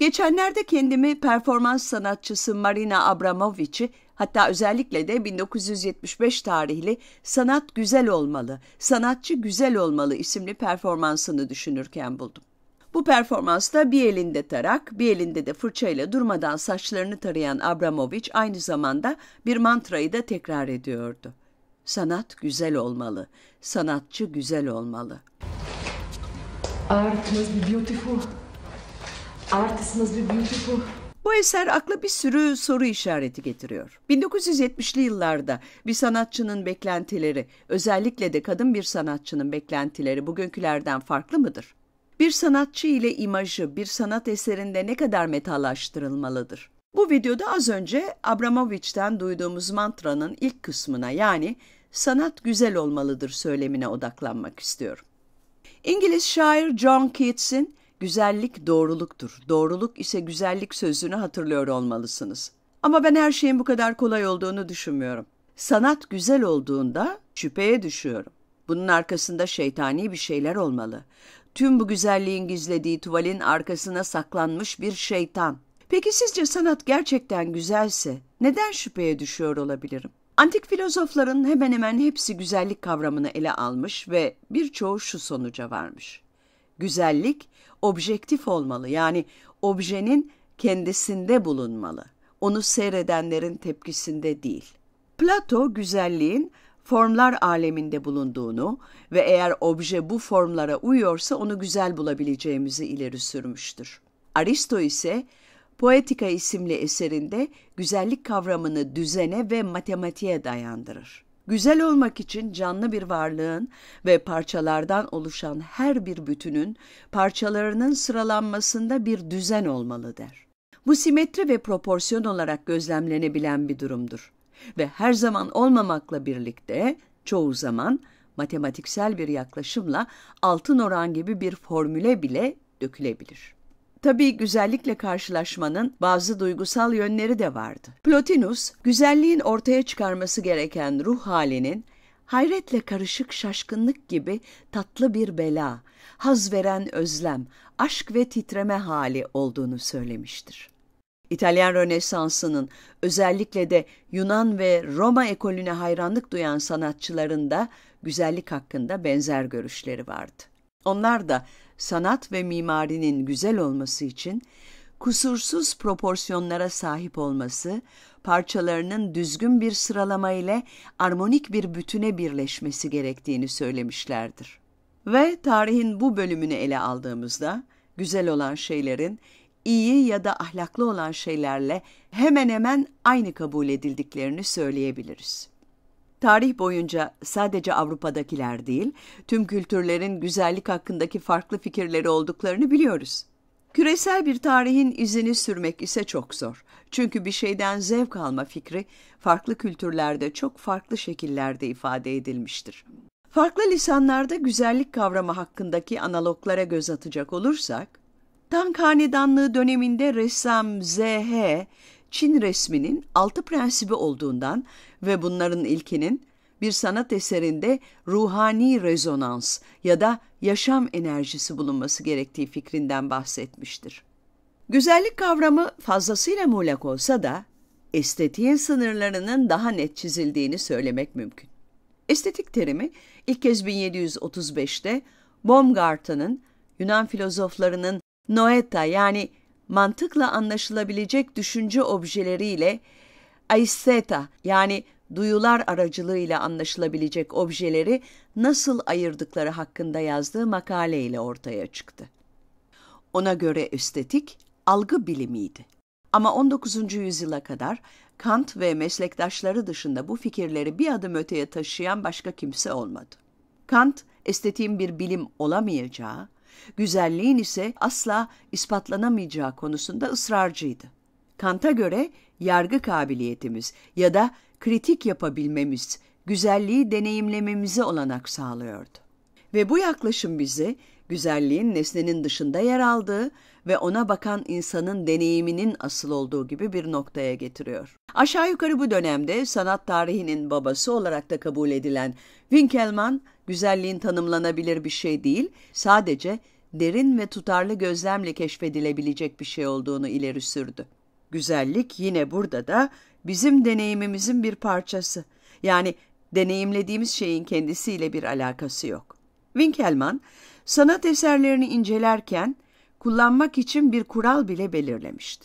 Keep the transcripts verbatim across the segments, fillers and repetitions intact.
Geçenlerde kendimi performans sanatçısı Marina Abramović'i, hatta özellikle de bin dokuz yüz yetmiş beş tarihli Sanat Güzel Olmalı, Sanatçı Güzel Olmalı isimli performansını düşünürken buldum. Bu performansta bir elinde tarak, bir elinde de fırçayla durmadan saçlarını tarayan Abramović aynı zamanda bir mantrayı da tekrar ediyordu. Sanat güzel olmalı, sanatçı güzel olmalı. Art must be beautiful. Artist must be beautiful. Bu eser akla bir sürü soru işareti getiriyor. bin dokuz yüz yetmişli yıllarda bir sanatçının beklentileri, özellikle de kadın bir sanatçının beklentileri bugünkülerden farklı mıdır? Bir sanatçı ile imajı bir sanat eserinde ne kadar metallaştırılmalıdır? Bu videoda az önce Abramović'ten duyduğumuz mantranın ilk kısmına, yani sanat güzel olmalıdır söylemine odaklanmak istiyorum. İngiliz şair John Keats'in güzellik doğruluktur, doğruluk ise güzellik sözünü hatırlıyor olmalısınız. Ama ben her şeyin bu kadar kolay olduğunu düşünmüyorum. Sanat güzel olduğunda şüpheye düşüyorum. Bunun arkasında şeytani bir şeyler olmalı. Tüm bu güzelliğin gizlediği tuvalin arkasına saklanmış bir şeytan. Peki sizce sanat gerçekten güzelse neden şüpheye düşüyor olabilirim? Antik filozofların hemen hemen hepsi güzellik kavramını ele almış ve birçoğu şu sonuca varmış. Güzellik objektif olmalı, yani objenin kendisinde bulunmalı. Onu seyredenlerin tepkisinde değil. Plato güzelliğin formlar aleminde bulunduğunu ve eğer obje bu formlara uyuyorsa onu güzel bulabileceğimizi ileri sürmüştür. Aristo ise Poetika isimli eserinde güzellik kavramını düzene ve matematiğe dayandırır. Güzel olmak için canlı bir varlığın ve parçalardan oluşan her bir bütünün parçalarının sıralanmasında bir düzen olmalı der. Bu simetri ve proporsiyon olarak gözlemlenebilen bir durumdur. Ve her zaman olmamakla birlikte çoğu zaman matematiksel bir yaklaşımla altın oran gibi bir formüle bile dökülebilir. Tabii güzellikle karşılaşmanın bazı duygusal yönleri de vardı. Plotinus, güzelliğin ortaya çıkarması gereken ruh halinin hayretle karışık şaşkınlık gibi tatlı bir bela, haz veren özlem, aşk ve titreme hali olduğunu söylemiştir. İtalyan Rönesansı'nın özellikle de Yunan ve Roma ekolüne hayranlık duyan sanatçıların da güzellik hakkında benzer görüşleri vardı. Onlar da sanat ve mimarinin güzel olması için kusursuz proporsiyonlara sahip olması, parçalarının düzgün bir sıralama ile armonik bir bütüne birleşmesi gerektiğini söylemişlerdir. Ve tarihin bu bölümünü ele aldığımızda güzel olan şeylerin iyi ya da ahlaklı olan şeylerle hemen hemen aynı kabul edildiklerini söyleyebiliriz. Tarih boyunca sadece Avrupa'dakiler değil, tüm kültürlerin güzellik hakkındaki farklı fikirleri olduklarını biliyoruz. Küresel bir tarihin izini sürmek ise çok zor. Çünkü bir şeyden zevk alma fikri farklı kültürlerde çok farklı şekillerde ifade edilmiştir. Farklı lisanlarda güzellik kavramı hakkındaki analoglara göz atacak olursak, Tang Hanedanlığı döneminde ressam Z H, Çin resminin altı prensibi olduğundan ve bunların ilkinin bir sanat eserinde ruhani rezonans ya da yaşam enerjisi bulunması gerektiği fikrinden bahsetmiştir. Güzellik kavramı fazlasıyla muğlak olsa da estetiğin sınırlarının daha net çizildiğini söylemek mümkün. Estetik terimi ilk kez bin yedi yüz otuz beşte Baumgarten'ın Yunan filozoflarının noeta, yani mantıkla anlaşılabilecek düşünce objeleriyle aistheta, yani duyular aracılığıyla anlaşılabilecek objeleri nasıl ayırdıkları hakkında yazdığı makaleyle ortaya çıktı. Ona göre estetik algı bilimiydi. Ama on dokuzuncu yüzyıla kadar Kant ve meslektaşları dışında bu fikirleri bir adım öteye taşıyan başka kimse olmadı. Kant, estetiğin bir bilim olamayacağı, güzelliğin ise asla ispatlanamayacağı konusunda ısrarcıydı. Kant'a göre yargı kabiliyetimiz ya da kritik yapabilmemiz, güzelliği deneyimlememize olanak sağlıyordu. Ve bu yaklaşım bizi güzelliğin nesnenin dışında yer aldığı ve ona bakan insanın deneyiminin asıl olduğu gibi bir noktaya getiriyor. Aşağı yukarı bu dönemde sanat tarihinin babası olarak da kabul edilen Winkelmann, güzelliğin tanımlanabilir bir şey değil, sadece derin ve tutarlı gözlemle keşfedilebilecek bir şey olduğunu ileri sürdü. Güzellik yine burada da bizim deneyimimizin bir parçası. Yani deneyimlediğimiz şeyin kendisiyle bir alakası yok. Winkelmann, sanat eserlerini incelerken kullanmak için bir kural bile belirlemişti.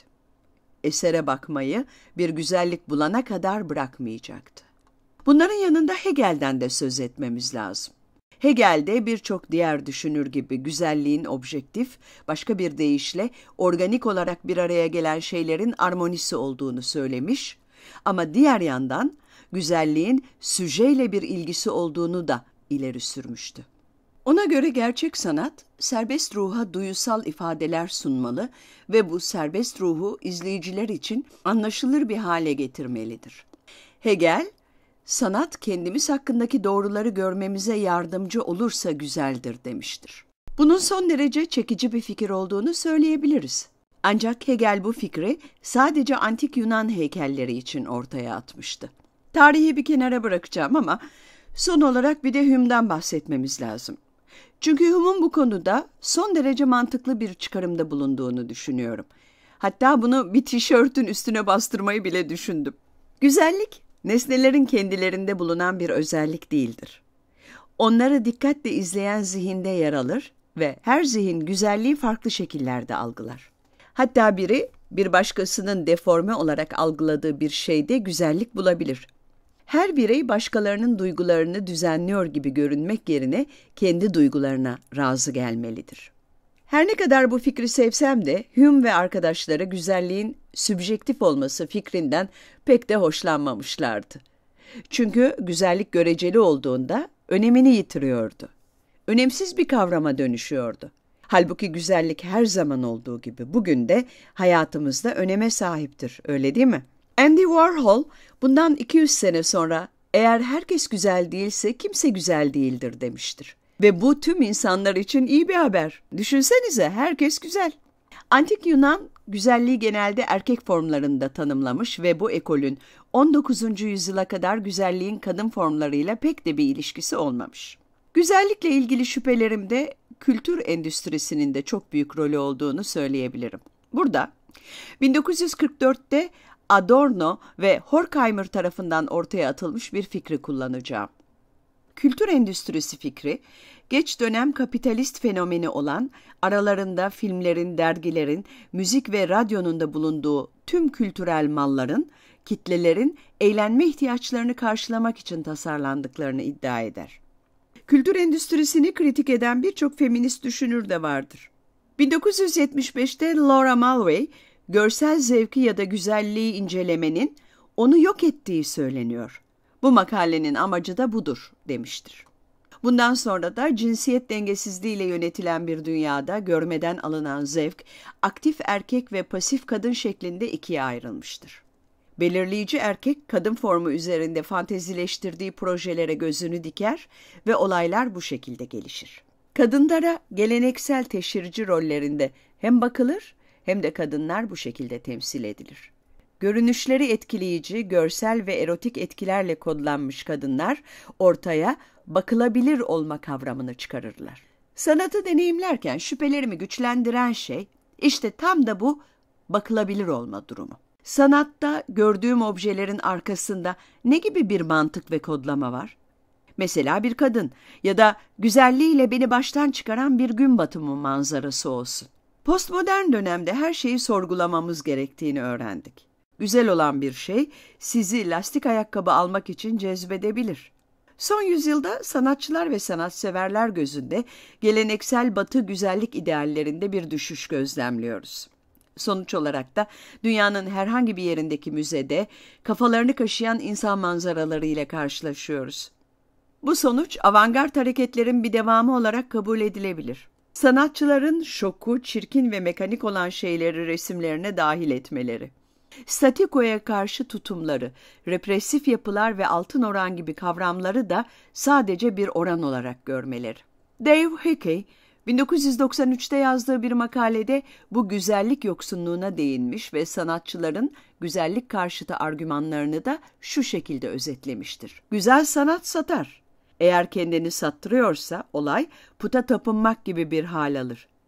Esere bakmayı bir güzellik bulana kadar bırakmayacaktı. Bunların yanında Hegel'den de söz etmemiz lazım. Hegel de birçok diğer düşünür gibi güzelliğin objektif, başka bir deyişle organik olarak bir araya gelen şeylerin armonisi olduğunu söylemiş ama diğer yandan güzelliğin süjeyle bir ilgisi olduğunu da ileri sürmüştü. Ona göre gerçek sanat, serbest ruha duyusal ifadeler sunmalı ve bu serbest ruhu izleyiciler için anlaşılır bir hale getirmelidir. Hegel, sanat kendimiz hakkındaki doğruları görmemize yardımcı olursa güzeldir demiştir. Bunun son derece çekici bir fikir olduğunu söyleyebiliriz. Ancak Hegel bu fikri sadece antik Yunan heykelleri için ortaya atmıştı. Tarihi bir kenara bırakacağım ama son olarak bir de Hume'dan bahsetmemiz lazım. Çünkü Hume'un bu konuda son derece mantıklı bir çıkarımda bulunduğunu düşünüyorum. Hatta bunu bir tişörtün üstüne bastırmayı bile düşündüm. Güzellik, nesnelerin kendilerinde bulunan bir özellik değildir. Onları dikkatle izleyen zihinde yer alır ve her zihin güzelliği farklı şekillerde algılar. Hatta biri bir başkasının deforme olarak algıladığı bir şeyde güzellik bulabilir. Her birey başkalarının duygularını düzenliyor gibi görünmek yerine kendi duygularına razı gelmelidir. Her ne kadar bu fikri sevsem de Hume ve arkadaşları güzelliğin sübjektif olması fikrinden pek de hoşlanmamışlardı. Çünkü güzellik göreceli olduğunda önemini yitiriyordu. Önemsiz bir kavrama dönüşüyordu. Halbuki güzellik her zaman olduğu gibi bugün de hayatımızda öneme sahiptir, öyle değil mi? Andy Warhol bundan iki yüz sene sonra eğer herkes güzel değilse kimse güzel değildir demiştir. Ve bu tüm insanlar için iyi bir haber. Düşünsenize herkes güzel. Antik Yunan güzelliği genelde erkek formlarında tanımlamış ve bu ekolün on dokuzuncu yüzyıla kadar güzelliğin kadın formlarıyla pek de bir ilişkisi olmamış. Güzellikle ilgili şüphelerimde kültür endüstrisinin de çok büyük rolü olduğunu söyleyebilirim. Burada bin dokuz yüz kırk dörtte Adorno ve Horkheimer tarafından ortaya atılmış bir fikri kullanacağım. Kültür endüstrisi fikri, geç dönem kapitalist fenomeni olan, aralarında filmlerin, dergilerin, müzik ve radyonun da bulunduğu tüm kültürel malların, kitlelerin eğlenme ihtiyaçlarını karşılamak için tasarlandıklarını iddia eder. Kültür endüstrisini kritik eden birçok feminist düşünür de vardır. bin dokuz yüz yetmiş beşte Laura Mulvey, görsel zevki ya da güzelliği incelemenin onu yok ettiği söyleniyor. Bu makalenin amacı da budur demiştir. Bundan sonra da cinsiyet dengesizliğiyle yönetilen bir dünyada görmeden alınan zevk, aktif erkek ve pasif kadın şeklinde ikiye ayrılmıştır. Belirleyici erkek, kadın formu üzerinde fantezileştirdiği projelere gözünü diker ve olaylar bu şekilde gelişir. Kadınlara geleneksel teşhirci rollerinde hem bakılır hem de kadınlar bu şekilde temsil edilir. Görünüşleri etkileyici, görsel ve erotik etkilerle kodlanmış kadınlar ortaya bakılabilir olma kavramını çıkarırlar. Sanatı deneyimlerken şüphelerimi güçlendiren şey işte tam da bu bakılabilir olma durumu. Sanatta gördüğüm objelerin arkasında ne gibi bir mantık ve kodlama var? Mesela bir kadın ya da güzelliğiyle beni baştan çıkaran bir gün batımı manzarası olsun. Postmodern dönemde her şeyi sorgulamamız gerektiğini öğrendik. Güzel olan bir şey sizi lastik ayakkabı almak için cezbedebilir. Son yüzyılda sanatçılar ve sanatseverler gözünde geleneksel Batı güzellik ideallerinde bir düşüş gözlemliyoruz. Sonuç olarak da dünyanın herhangi bir yerindeki müzede kafalarını kaşıyan insan manzaraları ile karşılaşıyoruz. Bu sonuç avantgard hareketlerin bir devamı olarak kabul edilebilir. Sanatçıların şoku, çirkin ve mekanik olan şeyleri resimlerine dahil etmeleri, statikoya karşı tutumları, represif yapılar ve altın oran gibi kavramları da sadece bir oran olarak görmeleri. Dave Hickey, bin dokuz yüz doksan üçte yazdığı bir makalede bu güzellik yoksunluğuna değinmiş ve sanatçıların güzellik karşıtı argümanlarını da şu şekilde özetlemiştir. Güzel sanat satar. Eğer kendini sattırıyorsa olay puta tapınmak gibi bir hal alır.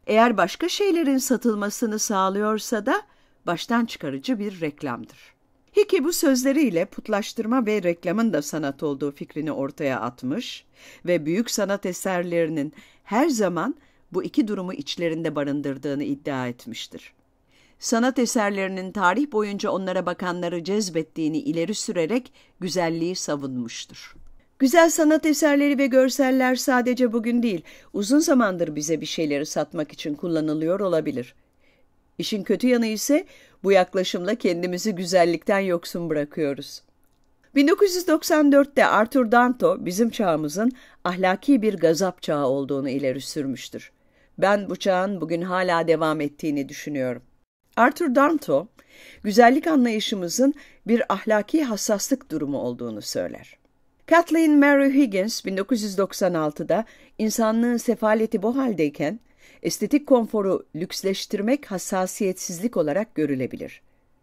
Eğer başka şeylerin satılmasını sağlıyorsa da baştan çıkarıcı bir reklamdır. Hickey bu sözleriyle putlaştırma ve reklamın da sanat olduğu fikrini ortaya atmış ve büyük sanat eserlerinin her zaman bu iki durumu içlerinde barındırdığını iddia etmiştir. Sanat eserlerinin tarih boyunca onlara bakanları cezbettiğini ileri sürerek güzelliği savunmuştur. Güzel sanat eserleri ve görseller sadece bugün değil, uzun zamandır bize bir şeyleri satmak için kullanılıyor olabilir. İşin kötü yanı ise bu yaklaşımla kendimizi güzellikten yoksun bırakıyoruz. bin dokuz yüz doksan dörtte Arthur Danto bizim çağımızın ahlaki bir gazap çağı olduğunu ileri sürmüştür. Ben bu çağın bugün hala devam ettiğini düşünüyorum. Arthur Danto, güzellik anlayışımızın bir ahlaki hassaslık durumu olduğunu söyler. Kathleen Mary Higgins bin dokuz yüz doksan altıda insanlığın sefaleti bu haldeyken, estetik konforu lüksleştirmek hassasiyetsizlik olarak görülebilir.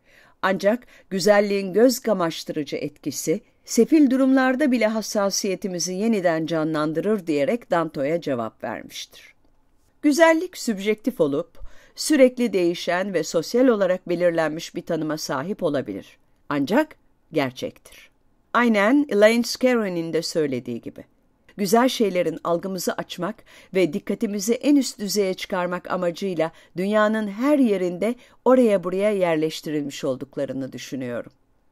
Ancak güzelliğin göz kamaştırıcı etkisi, sefil durumlarda bile hassasiyetimizi yeniden canlandırır diyerek Danto'ya cevap vermiştir. Güzellik sübjektif olup, sürekli değişen ve sosyal olarak belirlenmiş bir tanıma sahip olabilir. Ancak gerçektir. Aynen Elaine Scarron'in de söylediği gibi. Güzel şeylerin algımızı açmak ve dikkatimizi en üst düzeye çıkarmak amacıyla dünyanın her yerinde oraya buraya yerleştirilmiş olduklarını düşünüyorum.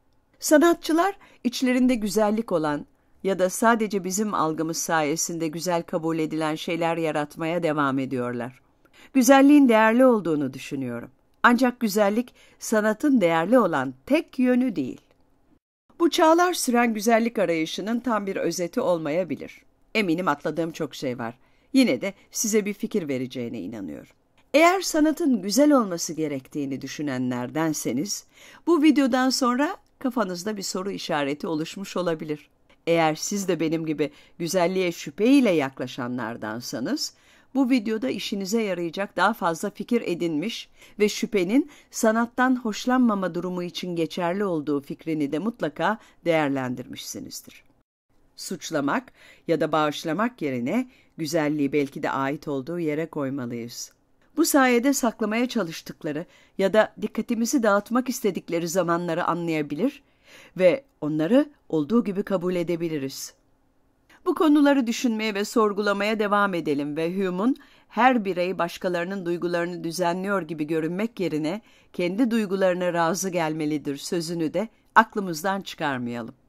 Sanatçılar içlerinde güzellik olan ya da sadece bizim algımız sayesinde güzel kabul edilen şeyler yaratmaya devam ediyorlar. Güzelliğin değerli olduğunu düşünüyorum. Ancak güzellik sanatın değerli olan tek yönü değil. Bu çağlar süren güzellik arayışının tam bir özeti olmayabilir. Eminim atladığım çok şey var. Yine de size bir fikir vereceğine inanıyorum. Eğer sanatın güzel olması gerektiğini düşünenlerdenseniz, bu videodan sonra kafanızda bir soru işareti oluşmuş olabilir. Eğer siz de benim gibi güzelliğe şüpheyle yaklaşanlardansanız, bu videoda işinize yarayacak daha fazla fikir edinmiş ve şüphenin sanattan hoşlanmama durumu için geçerli olduğu fikrini de mutlaka değerlendirmişsinizdir. Suçlamak ya da bağışlamak yerine güzelliği belki de ait olduğu yere koymalıyız. Bu sayede saklamaya çalıştıkları ya da dikkatimizi dağıtmak istedikleri zamanları anlayabilir ve onları olduğu gibi kabul edebiliriz. Bu konuları düşünmeye ve sorgulamaya devam edelim ve Hume'un her birey başkalarının duygularını düzenliyor gibi görünmek yerine kendi duygularına razı gelmelidir sözünü de aklımızdan çıkarmayalım.